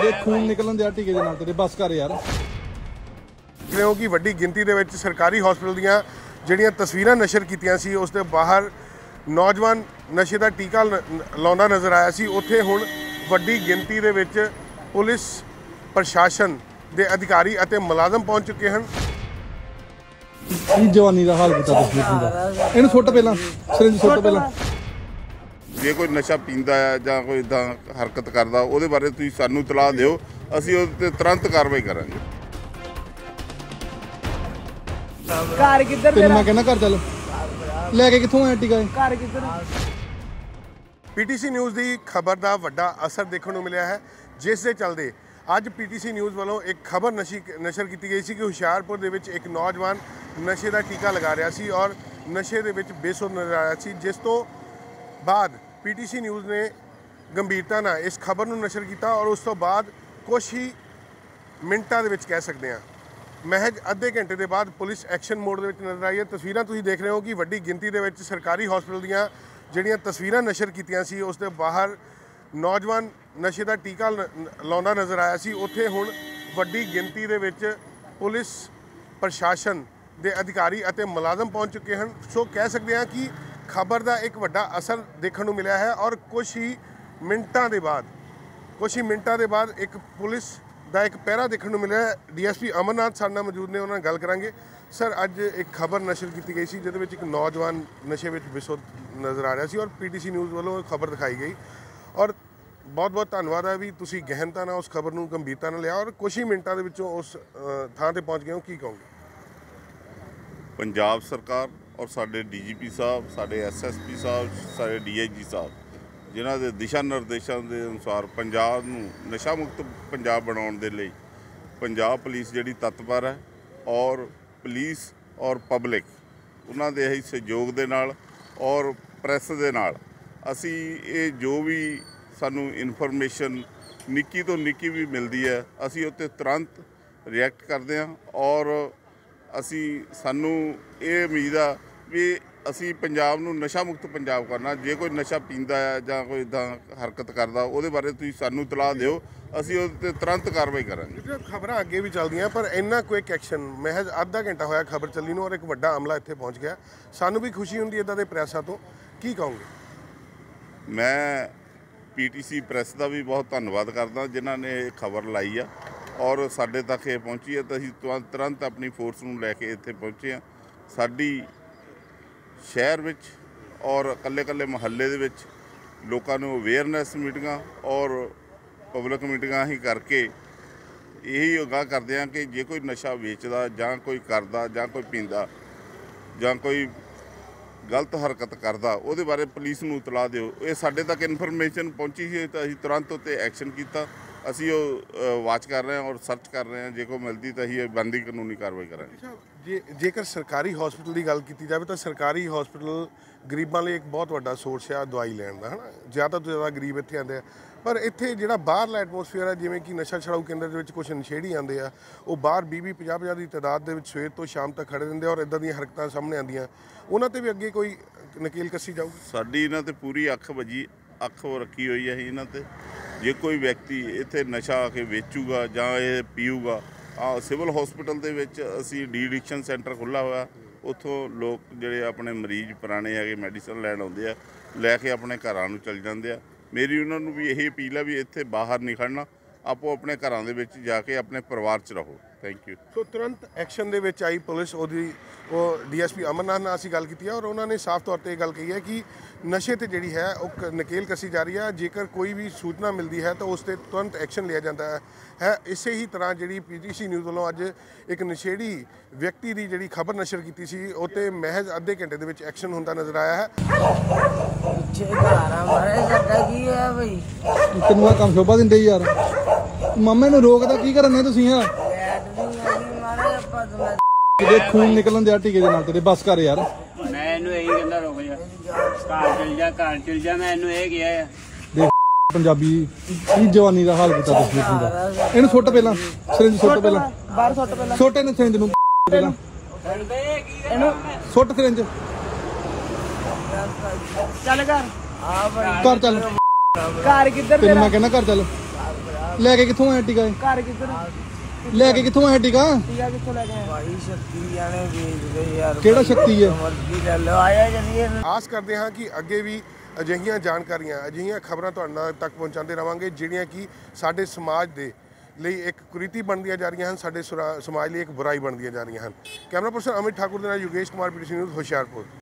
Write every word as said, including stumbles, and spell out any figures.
खून निकलन दिया टीके दे नाल तेरे बस कर यार। क्योंकि वड्डी गिनती दे विच सरकारी हॉस्पिटल दियां ਜਿਹੜੀਆਂ ਤਸਵੀਰਾਂ ਨਸ਼ਰ ਕੀਤੀਆਂ ਸੀ ਉਸ ਦੇ ਬਾਹਰ ਨੌਜਵਾਨ ਨਸ਼ੇ ਦਾ ਟੀਕਾ ਲਾਉਂਦਾ ਨਜ਼ਰ ਆਇਆ ਸੀ। ਉੱਥੇ ਹੁਣ ਵੱਡੀ ਗਿਣਤੀ ਦੇ ਵਿੱਚ ਪੁਲਿਸ ਪ੍ਰਸ਼ਾਸਨ ਦੇ ਅਧਿਕਾਰੀ ਅਤੇ ਮੁਲਾਜ਼ਮ ਪਹੁੰਚ ਚੁੱਕੇ ਹਨ। ਇਹ ਜਵਾਨੀ ਦਾ ਹਾਲ ਕੀਤਾ ਤਸਵੀਰ ਦਾ ਇਹਨੂੰ ਸੁੱਟ ਪਹਿਲਾਂ ਸਿਰਿੰਜ ਸੁੱਟ ਪਹਿਲਾਂ। ਜੇ ਕੋਈ ਨਸ਼ਾ ਪੀਂਦਾ ਹੈ ਜਾਂ ਕੋਈ ਇਦਾਂ ਹਰਕਤ ਕਰਦਾ ਉਹਦੇ ਬਾਰੇ ਤੁਸੀਂ ਸਾਨੂੰ ਇਤਲਾਹ ਦਿਓ, ਅਸੀਂ ਉਹਦੇ ਤੇ ਤੁਰੰਤ ਕਾਰਵਾਈ ਕਰਾਂਗੇ। ਘਰ ਕਿੱਧਰ ਤੇਰਾ? ਮੈਂ ਕਹਿੰਦਾ ਘਰ ਚੱਲ। ਲੈ ਕੇ ਕਿੱਥੋਂ ਆਇਆ ਟੀਕਾ? ਘਰ ਕਿੱਧਰ? ਪੀਟੀਸੀ ਨਿਊਜ਼ ਦੀ ਖਬਰ ਦਾ ਵੱਡਾ ਅਸਰ ਦੇਖਣ ਨੂੰ ਮਿਲਿਆ ਹੈ, ਜਿਸ ਦੇ ਚੱਲਦੇ ਅੱਜ ਪੀਟੀਸੀ ਨਿਊਜ਼ ਵੱਲੋਂ ਇੱਕ ਖਬਰ ਨਸ਼ੀ ਨਸ਼ਰ ਕੀਤੀ ਗਈ ਸੀ ਕਿ ਹੁਸ਼ਿਆਰਪੁਰ ਦੇ ਵਿੱਚ ਇੱਕ ਨੌਜਵਾਨ ਨਸ਼ੇ ਦਾ ਟੀਕਾ ਲਗਾ ਰਿਹਾ ਸੀ ਔਰ ਨਸ਼ੇ ਦੇ ਵਿੱਚ ਬੇਸੁੱਧ ਨਜ਼ਰ ਆਇਆ ਸੀ। ਜਿਸ ਤੋਂ ਬਾਅਦ ਪੀਟੀਸੀ ਨਿਊਜ਼ ਨੇ ਗੰਭੀਰਤਾ ਨਾਲ ਇਸ ਖਬਰ ਨੂੰ ਨਸ਼ਰ ਕੀਤਾ ਔਰ ਉਸ ਤੋਂ ਬਾਅਦ ਕੁਛ ਹੀ ਮਿੰਟਾਂ ਦੇ ਵਿੱਚ ਕਹਿ ਸਕਦੇ ਹਾਂ ਮਹਿਜ ਅੱਧੇ ਘੰਟੇ ਦੇ ਬਾਅਦ ਪੁਲਿਸ ਐਕਸ਼ਨ ਮੋਡ ਦੇ ਵਿੱਚ ਨਜ਼ਰ ਆਈ ਹੈ। ਤਸਵੀਰਾਂ ਤੁਸੀਂ ਦੇਖ ਰਹੇ ਹੋ ਕਿ ਵੱਡੀ ਗਿਣਤੀ ਦੇ ਵਿੱਚ ਸਰਕਾਰੀ ਹਸਪਤਾਲ ਦੀਆਂ ਜਿਹੜੀਆਂ ਤਸਵੀਰਾਂ ਨਸ਼ਰ ਕੀਤੀਆਂ ਸੀ ਉਸ ਦੇ ਬਾਹਰ ਨੌਜਵਾਨ ਨਸ਼ੇ ਦਾ ਟੀਕਾ ਲਾਉਂਦਾ ਨਜ਼ਰ ਆਇਆ ਸੀ। ਉੱਥੇ ਹੁਣ ਵੱਡੀ ਗਿਣਤੀ ਦੇ ਵਿੱਚ ਪੁਲਿਸ ਪ੍ਰਸ਼ਾਸਨ ਦੇ ਅਧਿਕਾਰੀ ਅਤੇ ਮੁਲਾਜ਼ਮ ਪਹੁੰਚ ਚੁੱਕੇ ਹਨ। ਸੋ ਕਹਿ ਸਕਦੇ ਹਾਂ ਕਿ ਖਬਰ ਦਾ ਇੱਕ ਵੱਡਾ ਅਸਰ ਦੇਖਣ ਨੂੰ ਮਿਲਿਆ ਹੈ ਔਰ ਕੁਛ ਹੀ ਮਿੰਟਾਂ ਦੇ ਬਾਅਦ ਕੁਛ ਹੀ ਮਿੰਟਾਂ ਦੇ ਬਾਅਦ ਇੱਕ ਪੁਲਿਸ ਦਾ ਇੱਕ ਪਹਿਰਾ ਦੇਖਣ ਨੂੰ ਮਿਲਿਆ। ਡੀ ਐਸ ਪੀ ਅਮਰਨਾਥ ਸਾਡੇ ਨਾਲ ਮੌਜੂਦ ਨੇ, ਉਹਨਾਂ ਨਾਲ ਗੱਲ ਕਰਾਂਗੇ। ਸਰ, ਅੱਜ ਇੱਕ ਖਬਰ ਨਸ਼ਰ ਕੀਤੀ ਗਈ ਸੀ ਜਿਹਦੇ ਵਿੱਚ ਇੱਕ ਨੌਜਵਾਨ ਨਸ਼ੇ ਵਿੱਚ ਬੇਸੁੱਧ ਨਜ਼ਰ ਆ ਰਿਹਾ ਸੀ ਔਰ ਪੀਟੀਸੀ ਨਿਊਜ਼ ਵੱਲੋਂ ਖਬਰ ਦਿਖਾਈ ਗਈ ਔਰ ਬਹੁਤ ਬਹੁਤ ਧੰਨਵਾਦ ਹੈ ਵੀ ਤੁਸੀਂ ਗਹਿਨਤਾ ਨਾਲ ਉਸ ਖਬਰ ਨੂੰ ਗੰਭੀਰਤਾ ਨਾਲ ਲਿਆ ਔਰ ਕੁਛ ਹੀ ਮਿੰਟਾਂ ਦੇ ਵਿੱਚੋਂ ਉਸ ਥਾਂ ਤੇ ਪਹੁੰਚ ਗਏ ਹੋ। ਕੀ ਕਹੋਗੇ? ਪੰਜਾਬ ਸਰਕਾਰ ਔਰ ਸਾਡੇ ਡੀ ਜੀ ਪੀ ਸਾਹਿਬ, ਸਾਡੇ ਐਸ ਐਸ ਪੀ ਸਾਹਿਬ, ਸਾਡੇ ਡੀ ਆਈ ਜੀ ਸਾਹਿਬ, ਜਿਨ੍ਹਾਂ ਦੇ ਦਿਸ਼ਾ ਨਿਰਦੇਸ਼ਾਂ ਦੇ ਅਨੁਸਾਰ ਪੰਜਾਬ ਨੂੰ ਨਸ਼ਾ ਮੁਕਤ ਪੰਜਾਬ ਬਣਾਉਣ ਦੇ ਲਈ ਪੰਜਾਬ ਪੁਲਿਸ ਜਿਹੜੀ ਤਤਪਰ ਹੈ ਔਰ ਪੁਲਿਸ ਔਰ ਪਬਲਿਕ ਉਹਨਾਂ ਦੇ ਹੀ ਸਹਿਯੋਗ ਦੇ ਨਾਲ ਔਰ ਪ੍ਰੈਸ ਦੇ ਨਾਲ ਅਸੀਂ ਇਹ ਜੋ ਵੀ ਸਾਨੂੰ ਇਨਫੋਰਮੇਸ਼ਨ ਨਿੱਕੀ ਤੋਂ ਨਿੱਕੀ ਵੀ ਮਿਲਦੀ ਹੈ ਅਸੀਂ ਉੱਤੇ ਤੁਰੰਤ ਰਿਐਕਟ ਕਰਦੇ ਹਾਂ ਔਰ ਅਸੀਂ ਸਾਨੂੰ ਇਹ ਉਮੀਦ ਆ ਵੀ ਅਸੀਂ ਪੰਜਾਬ ਨੂੰ ਨਸ਼ਾ ਮੁਕਤ ਪੰਜਾਬ ਕਰਨਾ। ਜੇ ਕੋਈ ਨਸ਼ਾ ਪੀਂਦਾ ਹੈ ਜਾਂ ਕੋਈ ਇੱਦਾਂ ਹਰਕਤ ਕਰਦਾ ਉਹਦੇ ਬਾਰੇ ਤੁਸੀਂ ਸਾਨੂੰ ਇਤਲਾਹ ਦਿਓ, ਅਸੀਂ ਉਹਦੇ ਤੇ ਤੁਰੰਤ ਕਾਰਵਾਈ ਕਰਾਂਗੇ। ਖਬਰਾਂ ਅੱਗੇ ਵੀ ਚੱਲਦੀਆਂ ਪਰ ਇੰਨਾ ਕੁਇਕ ਐਕਸ਼ਨ ਮਹਿਜ ਅੱਧਾ ਘੰਟਾ ਹੋਇਆ ਖਬਰ ਚੱਲੀ ਨੂੰ ਔਰ ਇੱਕ ਵੱਡਾ ਹਮਲਾ ਇੱਥੇ ਪਹੁੰਚ ਗਿਆ। ਸਾਨੂੰ ਵੀ ਖੁਸ਼ੀ ਹੁੰਦੀ ਇੱਦਾਂ ਦੇ ਪ੍ਰੈਸਾਂ ਤੋਂ। ਕੀ ਕਹੋਗੇ? ਮੈਂ ਪੀਟੀਸੀ ਪ੍ਰੈਸ ਦਾ ਵੀ ਬਹੁਤ ਧੰਨਵਾਦ ਕਰਦਾ ਜਿਨ੍ਹਾਂ ਨੇ ਇਹ ਖਬਰ ਲਾਈ ਆ ਔਰ ਸਾਡੇ ਤੱਕ ਇਹ ਪਹੁੰਚੀ ਹੈ ਤਾਂ ਅਸੀਂ ਤੁਰੰਤ ਆਪਣੀ ਫੋਰਸ ਨੂੰ ਲੈ ਕੇ ਇੱਥੇ ਪਹੁੰਚੇ ਹਾਂ। ਸਾਡੀ ਸ਼ਹਿਰ ਵਿੱਚ ਔਰ ਇਕੱਲੇ ਇਕੱਲੇ ਮੁਹੱਲੇ ਦੇ ਵਿੱਚ ਲੋਕਾਂ ਨੂੰ ਅਵੇਅਰਨੈਸ ਮੀਟਿੰਗਾਂ ਔਰ ਪਬਲਿਕ ਮੀਟਿੰਗਾਂ ਹੀ ਕਰਕੇ ਇਹੀ ਅਗਾਹ ਕਰਦੇ ਹਾਂ ਕਿ ਜੇ ਕੋਈ ਨਸ਼ਾ ਵੇਚਦਾ ਜਾਂ ਕੋਈ ਕਰਦਾ ਜਾਂ ਕੋਈ ਪੀਂਦਾ ਜਾਂ ਕੋਈ ਗਲਤ ਹਰਕਤ ਕਰਦਾ ਉਹਦੇ ਬਾਰੇ ਪੁਲਿਸ ਨੂੰ ਇਤਲਾਹ ਦਿਓ। ਇਹ ਸਾਡੇ ਤੱਕ ਇਨਫੋਰਮੇਸ਼ਨ ਪਹੁੰਚੀ ਸੀ ਤਾਂ ਅਸੀਂ ਤੁਰੰਤ ਉੱਤੇ ਐਕਸ਼ਨ ਕੀਤਾ। ਅਸੀਂ ਉਹ ਵਾਚ ਕਰ ਰਹੇ ਹਾਂ ਔਰ ਸਰਚ ਕਰ ਰਹੇ ਹਾਂ, ਜੇ ਕੋਈ ਮਿਲਦੀ ਤਾਂ ਅਸੀਂ ਇਹ ਬਣਦੀ ਕਾਨੂੰਨੀ ਕਾਰਵਾਈ ਕਰਾਂਗੇ। ਜੇ ਜੇਕਰ ਸਰਕਾਰੀ ਹਸਪੀਟਲ ਦੀ ਗੱਲ ਕੀਤੀ ਜਾਵੇ ਤਾਂ ਸਰਕਾਰੀ ਹਸਪੀਟਲ ਗਰੀਬਾਂ ਲਈ ਇੱਕ ਬਹੁਤ ਵੱਡਾ ਸੋਰਸ ਆ ਦਵਾਈ ਲੈਣ ਦਾ, ਹੈ ਨਾ। ਜ਼ਿਆਦਾ ਤੋਂ ਜ਼ਿਆਦਾ ਗਰੀਬ ਇੱਥੇ ਆਉਂਦੇ ਆ ਪਰ ਇੱਥੇ ਜਿਹੜਾ ਬਾਹਰਲਾ ਐਟਮੋਸਫੀਅਰ ਹੈ ਜਿਵੇਂ ਕਿ ਨਸ਼ਾ ਛੁਡਾਊ ਕੇਂਦਰ ਦੇ ਵਿੱਚ ਕੁਛ ਨਸ਼ੇੜੀ ਆਉਂਦੇ ਆ, ਉਹ ਬਾਹਰ ਵੀਹ ਵੀਹ ਪੰਜਾਹ ਪੰਜਾਹ ਦੀ ਤਾਦਾਦ ਦੇ ਵਿੱਚ ਸਵੇਰ ਤੋਂ ਸ਼ਾਮ ਤੱਕ ਖੜ੍ਹੇ ਰਹਿੰਦੇ ਔਰ ਇੱਦਾਂ ਦੀਆਂ ਹਰਕਤਾਂ ਸਾਹਮਣੇ ਆਉਂਦੀਆਂ। ਉਹਨਾਂ 'ਤੇ ਵੀ ਅੱਗੇ ਕੋਈ ਨਕੀਲ ਕੱਸੀ ਜਾਊਗੀ? ਸਾਡੀ ਇਹਨਾਂ 'ਤੇ ਪੂਰੀ ਅੱਖ ਵੱਜੀ ਅੱਖ ਰੱਖੀ ਹੋਈ ਹੈ ਇਹਨਾਂ 'ਤੇ। ਜੇ ਕੋਈ ਵਿਅਕਤੀ ਇੱਥੇ ਨਸ਼ਾ ਆ ਕੇ ਵੇਚੂਗਾ ਜਾਂ ਇਹ ਪੀਊਗਾ, ਆ ਸਿਵਲ ਹਸਪੀਟਲ ਦੇ ਵਿੱਚ ਅਸੀਂ ਡੀ ਐਡਿਕਸ਼ਨ ਸੈਂਟਰ ਖੁੱਲ੍ਹਾ ਹੋਇਆ, ਉੱਥੋਂ ਲੋਕ ਜਿਹੜੇ ਆਪਣੇ ਮਰੀਜ਼ ਪੁਰਾਣੇ ਹੈਗੇ ਮੈਡੀਸਨ ਲੈਣ ਆਉਂਦੇ ਆ, ਲੈ ਕੇ ਆਪਣੇ ਘਰਾਂ ਨੂੰ ਚਲ ਜਾਂਦੇ ਆ। ਮੇਰੀ ਉਹਨਾਂ ਨੂੰ ਵੀ ਇਹੀ ਅਪੀਲ ਆ ਵੀ ਇੱਥੇ ਬਾਹਰ ਨਹੀਂ ਖੜ੍ਹਨਾ, ਆਪੋ ਆਪਣੇ ਘਰਾਂ ਦੇ ਵਿੱਚ ਜਾ ਕੇ ਆਪਣੇ ਪਰਿਵਾਰ 'ਚ ਰਹੋ। Thank you. ਸੋ ਤੁਰੰਤ ਐਕਸ਼ਨ ਦੇ ਵਿੱਚ ਆਈ ਪੁਲਿਸ। ਉਹਦੀ ਉਹ ਡੀ ਐਸ ਪੀ ਅਮਰਨਾਥ ਨਾਲ ਅਸੀਂ ਗੱਲ ਕੀਤੀ ਹੈ ਔਰ ਉਹਨਾਂ ਨੇ ਸਾਫ਼ ਤੌਰ 'ਤੇ ਇਹ ਗੱਲ ਕਹੀ ਹੈ ਕਿ ਨਸ਼ੇ 'ਤੇ ਜਿਹੜੀ ਹੈ ਉਹ ਨਕੇਲ ਕੱਸੀ ਜਾ ਰਹੀ ਹੈ। ਜੇਕਰ ਕੋਈ ਵੀ ਸੂਚਨਾ ਮਿਲਦੀ ਹੈ ਤਾਂ ਉਸ 'ਤੇ ਤੁਰੰਤ ਐਕਸ਼ਨ ਲਿਆ ਜਾਂਦਾ ਹੈ ਹੈ ਇਸੇ ਹੀ ਤਰ੍ਹਾਂ ਜਿਹੜੀ ਪੀਟੀਸੀ ਨਿਊਜ਼ ਵੱਲੋਂ ਅੱਜ ਇੱਕ ਨਸ਼ੇੜੀ ਵਿਅਕਤੀ ਦੀ ਜਿਹੜੀ ਖਬਰ ਨਸ਼ਰ ਕੀਤੀ ਸੀ ਉਹ 'ਤੇ ਮਹਿਜ ਅੱਧੇ ਘੰਟੇ ਦੇ ਵਿੱਚ ਐਕਸ਼ਨ ਹੁੰਦਾ ਨਜ਼ਰ ਆਇਆ ਹੈ। ਤੈਨੂੰ ਆ ਕੰਮ ਸ਼ੋਭਾ ਦਿੰਦੇ ਯਾਰ, ਮਾਮੇ ਨੂੰ ਰੋਕਦਾ ਕੀ ਕਰਨੇ ਤੁਸੀਂ? ਆ ਕਿਤੇ ਖੂਨ ਨਿਕਲਣ ਦਿਆ ਟੀਕੇ ਦੇ ਨਾਲ ਤੇਰੇ ਬਸ ਕਰ ਯਾਰ। ਮੈਂ ਇਹਨੂੰ ਇਹੀ ਕਹਿੰਦਾ ਰੁਕ ਜਾ, ਘਰ ਚਲ ਜਾ ਘਰ ਚਲ ਜਾ, ਮੈਂ ਇਹਨੂੰ ਇਹ ਕਿਹਾ ਆ। ਦੇਖ ਪੰਜਾਬੀ ਇਹ ਜਵਾਨੀ ਦਾ ਹਾਲ ਕੀਤਾ ਤਸਵੀਰ ਦਾ ਇਹਨੂੰ ਸੁੱਟ ਪਹਿਲਾਂ ਸਿਰਿੰਜ ਸੁੱਟ ਪਹਿਲਾਂ ਬਾਹਰ ਸੁੱਟ ਪਹਿਲਾਂ ਸੁੱਟ ਇਹਨੂੰ ਸਿਰਿੰਜ ਨੂੰ ਪਹਿਲਾਂ ਇਹਨੂੰ ਸੁੱਟ ਸਿਰਿੰਜ ਚੱਲ ਘਰ ਘਰ ਚੱਲ। ਘਰ ਕਿੱਧਰ? ਤੈਨੂੰ ਮੈਂ ਕਹਿੰਦਾ ਘਰ ਚੱਲ। ਲੈ ਕੇ ਕਿੱਥੋਂ ਆਇਆ ਟੀਕਾ ਇਹ? ਘਰ ਕਿੱਧਰ ਲੈ ਕੇ ਕਿੱਥੋਂ ਆਇਆ ਟੀਕਾ? ਟੀਕਾ ਕਿੱਥੋਂ ਲੈ ਕੇ ਆਏ ਭਾਈ ਸ਼ਕਤੀ ਜਾਣੇ ਵੇਚਦੇ ਯਾਰ ਕਿਹੜਾ ਸ਼ਕਤੀ ਹੈ? ਮਰਜ਼ੀ ਲੈ ਲਓ ਆਇਆ ਜਨੀਏ ਆਸ ਕਰਦੇ ਹਾਂ ਕਿ ਅੱਗੇ ਵੀ ਅਜਿਹੀਆਂ ਜਾਣਕਾਰੀਆਂ ਅਜਿਹੀਆਂ ਖਬਰਾਂ ਤੁਹਾਡੇ ਤੱਕ ਪਹੁੰਚਾਉਂਦੇ ਰਵਾਂਗੇ ਜਿਹੜੀਆਂ ਕਿ ਸਾਡੇ ਸਮਾਜ ਦੇ ਲਈ ਇੱਕ ਕੁਰੀਤੀ ਬਣਦੀਆਂ ਜਾ ਰਹੀਆਂ ਹਨ, ਸਾਡੇ ਸੁਰਾ- ਸਮਾਜ ਲਈ ਇੱਕ ਬੁਰਾਈ ਬਣਦੀਆਂ ਜਾ ਰਹੀਆਂ ਹਨ। ਕੈਮਰਾ ਪਰਸਨ ਅਮਿਤ ਠਾਕੁਰ ਦੇ ਨਾਲ ਯੋਗੇਸ਼ ਕੁਮਾਰ, ਪੀਟੀਸੀ ਨਿਊਜ਼, ਹੁਸ਼ਿਆਰਪੁਰ।